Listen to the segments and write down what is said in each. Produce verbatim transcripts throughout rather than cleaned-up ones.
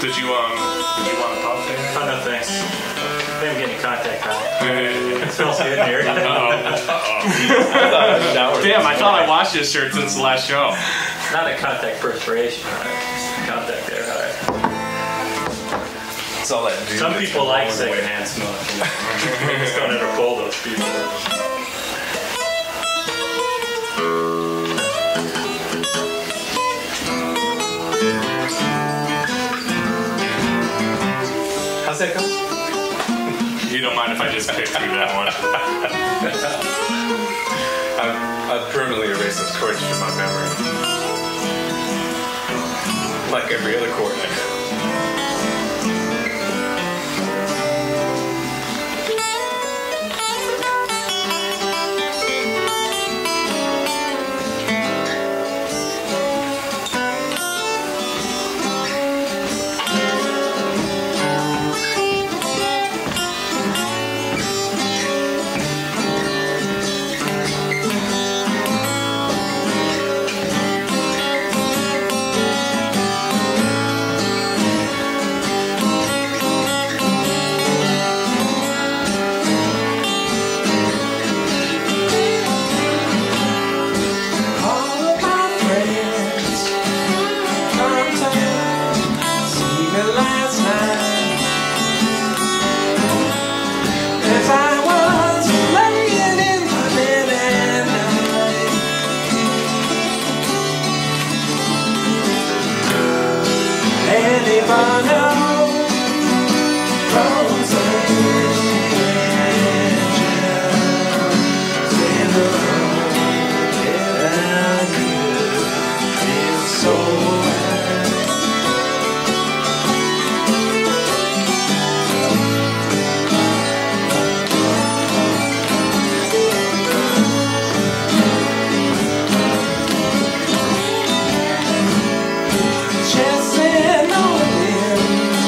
Did you um? Did you want to talk to him? Oh no, thanks. I didn't get any contact high. It smells good in here. Uh-oh. Uh-oh. Damn, I thought I washed this shirt since the last show. Not a contact perspiration. All right. Contact there. All right. That's all that dude. Some people like secondhand smoke. They just don't ever pull those people. How's that go? You don't mind if I just pick through that one? I've, I've permanently erased those chords from my memory. Like every other chord I know. Chasing on him.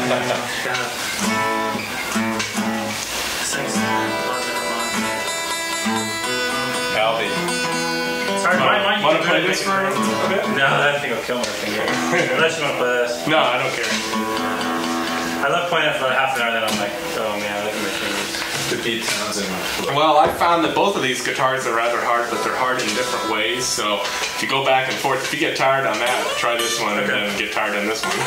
Alvy. Sorry, mine, mine, Want to play this for a bit? No, that thing will kill my finger. Unless you want to play this. No, I don't care. I love playing it for like half an hour, then I'm like, oh man, I like my fingers. The Pete Townsend. Well, I found that both of these guitars are rather hard, but they're hard in different ways. So if you go back and forth, if you get tired on that, try this one, okay. And then get tired on this one.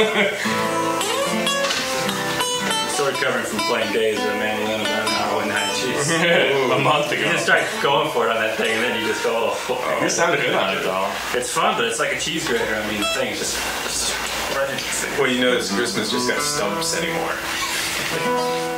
I'm still recovering from playing days with a mandolin about an hour and a half. Jeez. A month ago. You just start going for it on that thing, and then you just go, oh. You sounded good on it, though. It's fun, but it's like a cheese grater. I mean, the thing is just... just Well, you notice Christmas just got stumps anymore.